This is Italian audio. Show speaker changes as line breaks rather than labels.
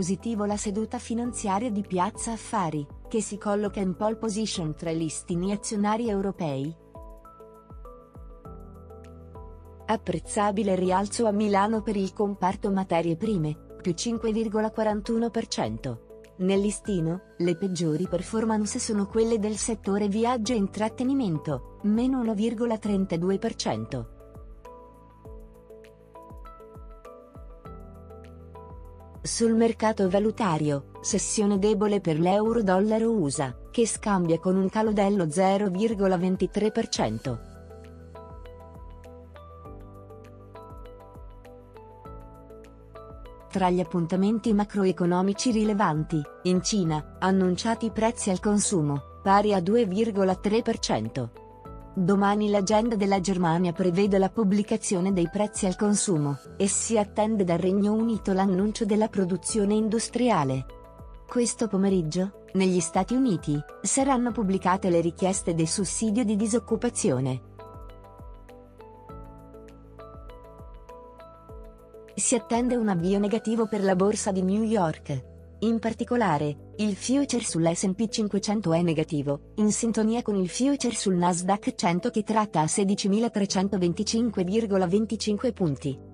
positivo la seduta finanziaria di Piazza Affari, che si colloca in pole position tra i listini azionari europei. Apprezzabile rialzo a Milano per il comparto materie prime, più 5,41%. Nel listino, le peggiori performance sono quelle del settore viaggio e intrattenimento, meno 1,32%. Sul mercato valutario, sessione debole per l'euro-dollaro USA, che scambia con un calo dello 0,23%. Tra gli appuntamenti macroeconomici rilevanti, in Cina, annunciati prezzi al consumo, pari a 2,3%. Domani l'agenda della Germania prevede la pubblicazione dei prezzi al consumo, e si attende dal Regno Unito l'annuncio della produzione industriale. Questo pomeriggio, negli Stati Uniti, saranno pubblicate le richieste del sussidio di disoccupazione. Si attende un avvio negativo per la borsa di New York. In particolare, il future sull'S&P 500 è negativo, in sintonia con il future sul Nasdaq 100 che tratta a 16.325,25 punti.